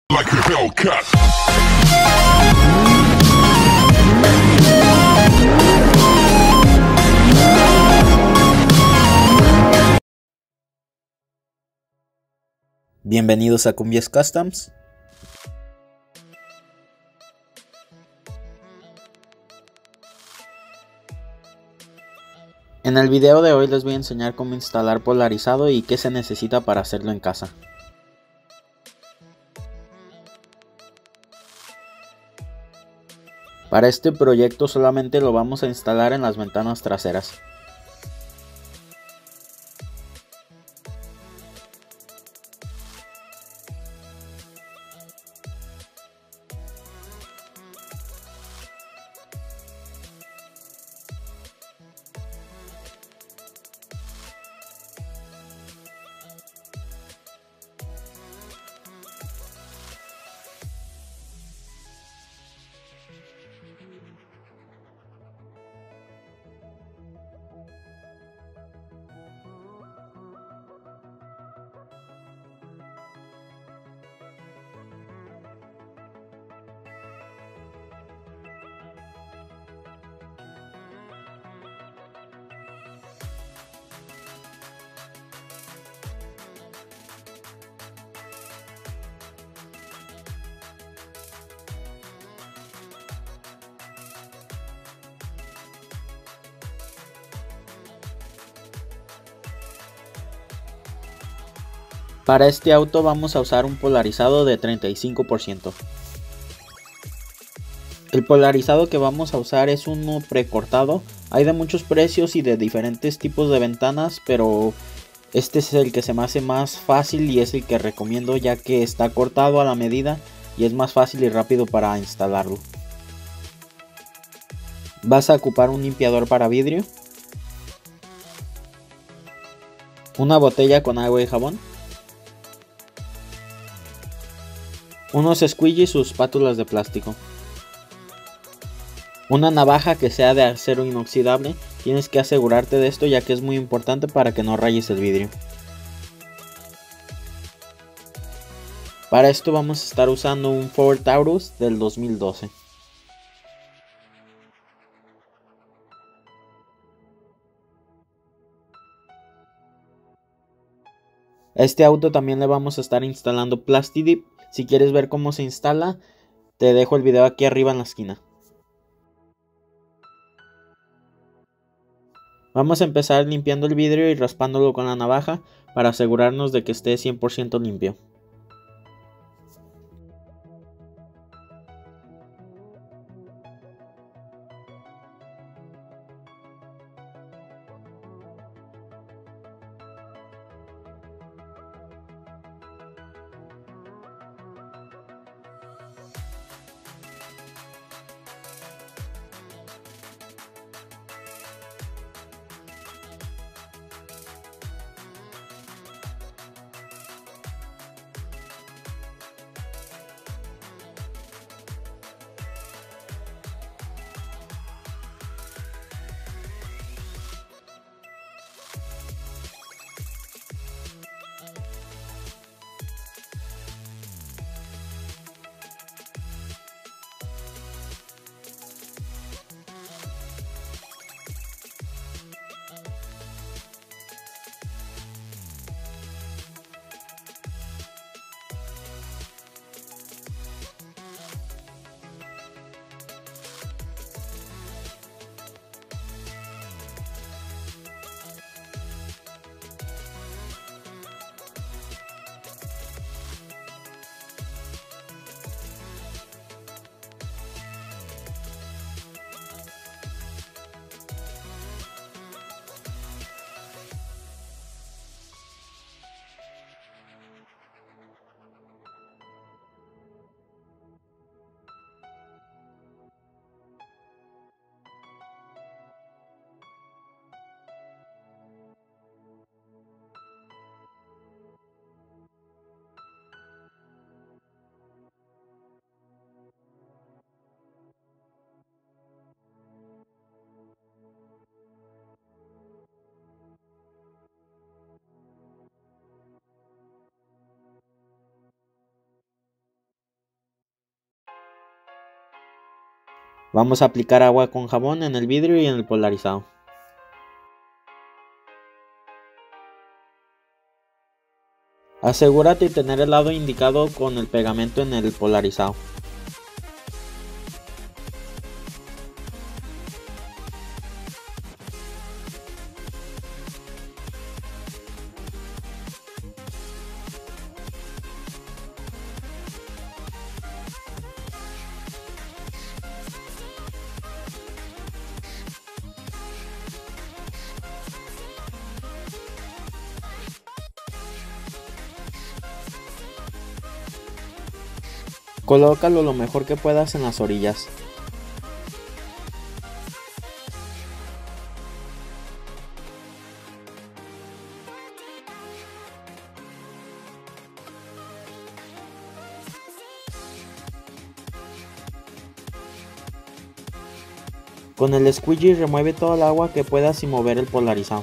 like a Hellcat. Bienvenidos a Cumbias Customs. En el video de hoy les voy a enseñar cómo instalar polarizado y qué se necesita para hacerlo en casa. Para este proyecto solamente lo vamos a instalar en las ventanas traseras. Para este auto vamos a usar un polarizado de 35%. El polarizado que vamos a usar es uno precortado. Hay de muchos precios y de diferentes tipos de ventanas, pero este es el que se me hace más fácil y es el que recomiendo, ya que está cortado a la medida y es más fácil y rápido para instalarlo. Vas a ocupar un limpiador para vidrio, una botella con agua y jabón, unos squeegee y sus espátulas de plástico, una navaja que sea de acero inoxidable. Tienes que asegurarte de esto, ya que es muy importante para que no rayes el vidrio. Para esto vamos a estar usando un Ford Taurus del 2012. A este auto también le vamos a estar instalando Plastidip. Si quieres ver cómo se instala, te dejo el video aquí arriba en la esquina. Vamos a empezar limpiando el vidrio y raspándolo con la navaja para asegurarnos de que esté 100% limpio. Vamos a aplicar agua con jabón en el vidrio y en el polarizado. Asegúrate de tener el lado indicado con el pegamento en el polarizado. Colócalo lo mejor que puedas en las orillas. Con el squeegee remueve toda el agua que puedas sin mover el polarizado.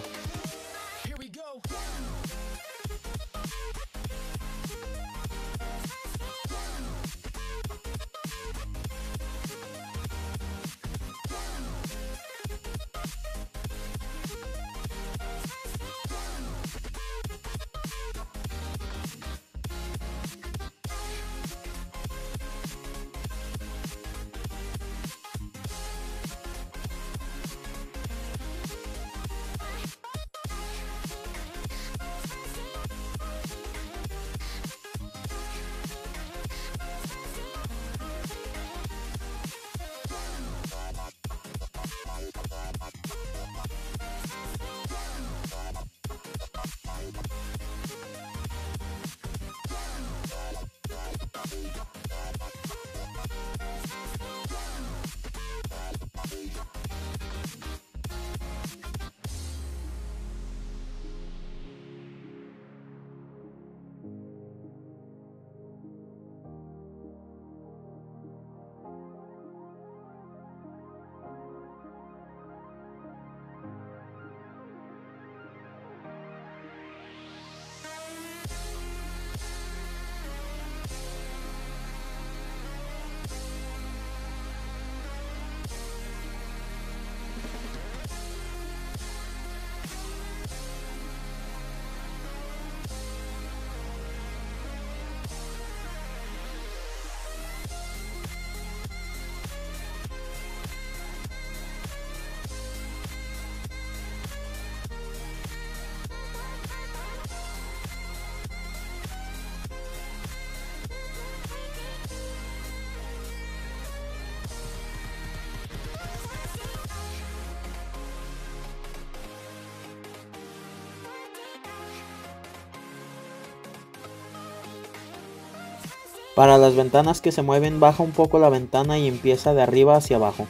Para las ventanas que se mueven, baja un poco la ventana y empieza de arriba hacia abajo.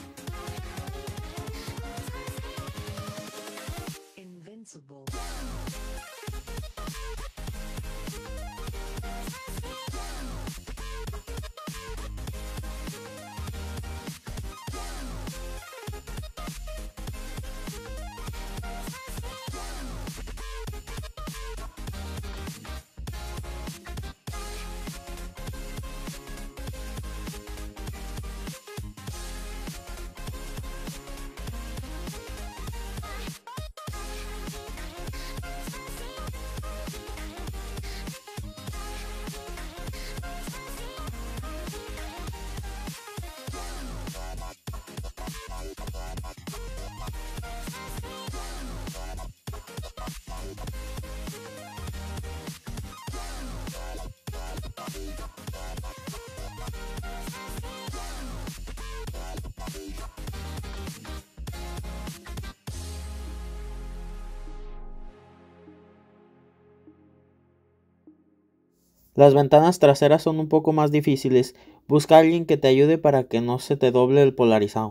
Las ventanas traseras son un poco más difíciles. Busca a alguien que te ayude para que no se te doble el polarizado.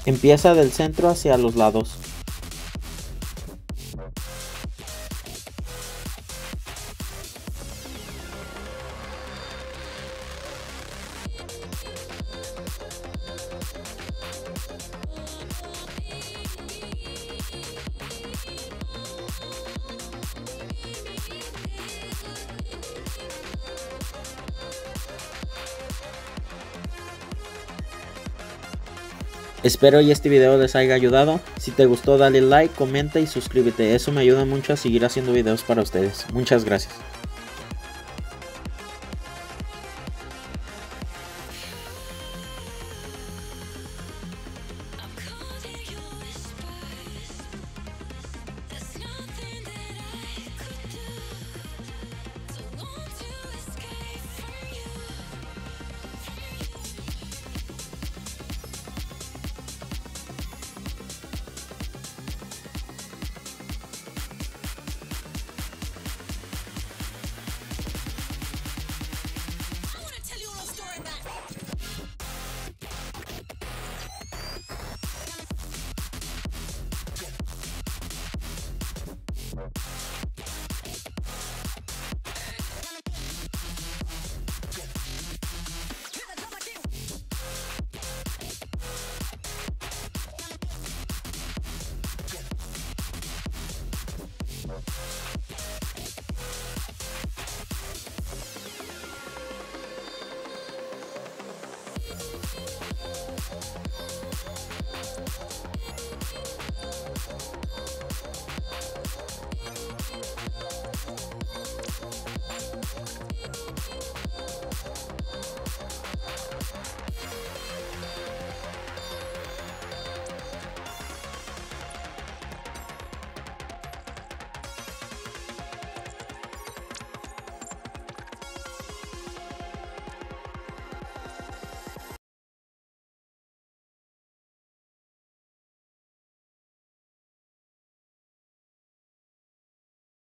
Empieza del centro hacia los lados. Espero y este video les haya ayudado. Si te gustó, dale like, comenta y suscríbete. Eso me ayuda mucho a seguir haciendo videos para ustedes. Muchas gracias.